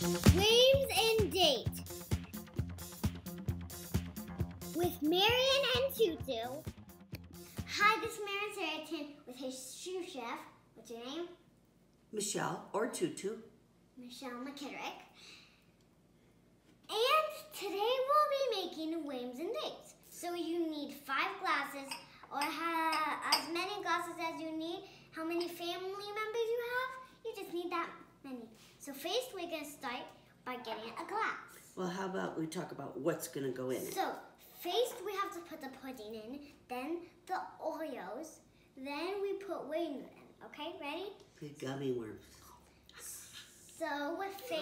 Names and date with Marian and Tutu. Hi, this is Marian Saratan with his sous chef. What's your name? Michelle or Tutu. Michelle McKittrick. And today we'll be making names and dates. So you need 5 glasses, or as many glasses as you need. How many family members you have? You just need that many. So first we're going to start by getting a glass. Well, how about we talk about what's going to go in it? So first we have to put the pudding in, then the Oreos, then we put wings in. Okay, ready? The gummy worms. So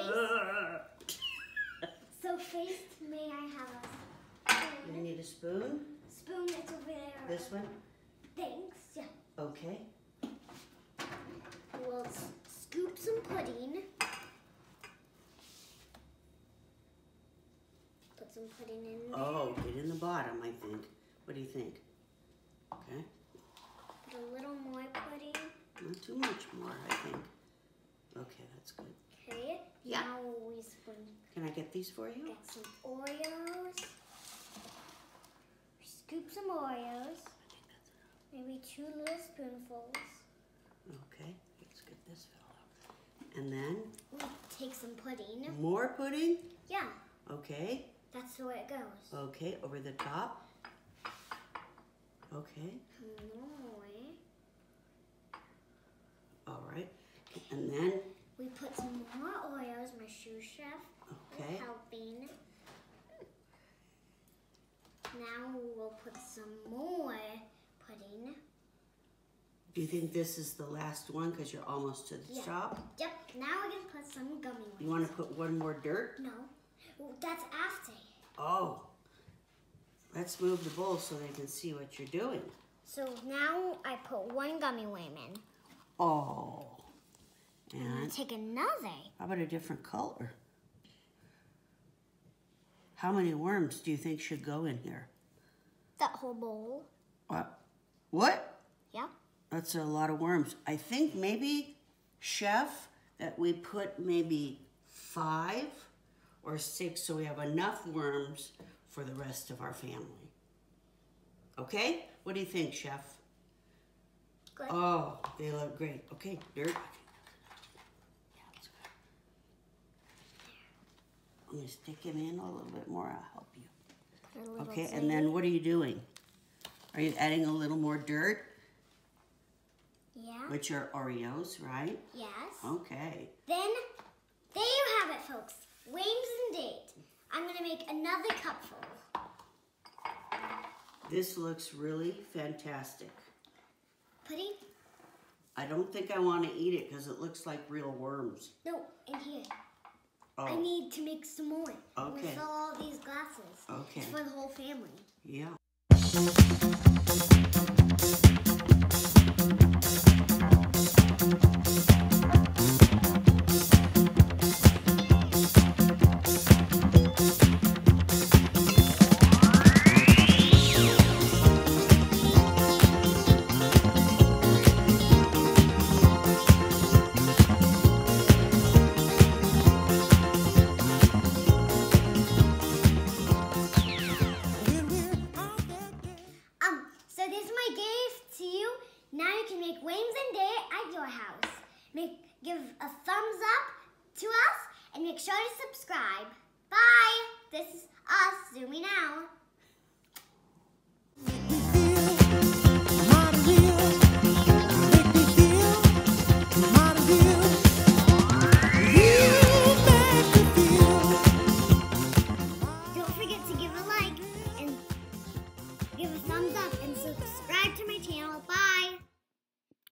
first, may I have a spoon? You need a spoon? Spoon, it's over there. This one? Thanks, yeah. Okay. We'll scoop some pudding. Put some pudding in there. Oh, get in the bottom, I think. What do you think? Okay. Put a little more pudding. Not too much more, I think. Okay, that's good. Okay. Yeah. Now we spoon. Can I get these for you? Get some Oreos. Scoop some Oreos. Maybe 2 little spoonfuls. Okay, let's get this filled up. And then? We take some pudding. More pudding? Yeah. Okay. That's the way it goes. Okay, over the top. Okay. More. All right. And then? We put some more Oreos. My sous chef Okay. is helping. Now we'll put some more pudding. Do you think this is the last one because you're almost to the top? Yep. Now we're going to put some gummy worms. You want to put one more dirt? No. Well, that's after. Oh. Let's move the bowl so they can see what you're doing. So now I put 1 gummy worm in. Oh. I'm going And to take another. how about a different color? How many worms do you think should go in here? That whole bowl. What? Yeah. That's a lot of worms. I think maybe, chef, that we put maybe 5 or 6 so we have enough worms for the rest of our family. Okay? What do you think, chef? Good. Oh, they look great. Okay, dirt. Yeah, that's good. I'm going to stick him in a little bit more. I'll help you. Put a little Okay, zing. and then what are you doing? Are you adding a little more dirt? Yeah. Which are Oreos, right? Yes. Okay. Then, there you have it, folks. Names and date. I'm going to make another cupful. This looks really fantastic. Pudding? I don't think I want to eat it because it looks like real worms. No, in here. Oh, I need to make some more. Okay. We fill all these glasses. Okay. It's for the whole family. yeah. So this is my gift to you. Now you can make wings and date at your house. Give a thumbs up to us and make sure to subscribe. Bye. This is us zooming out.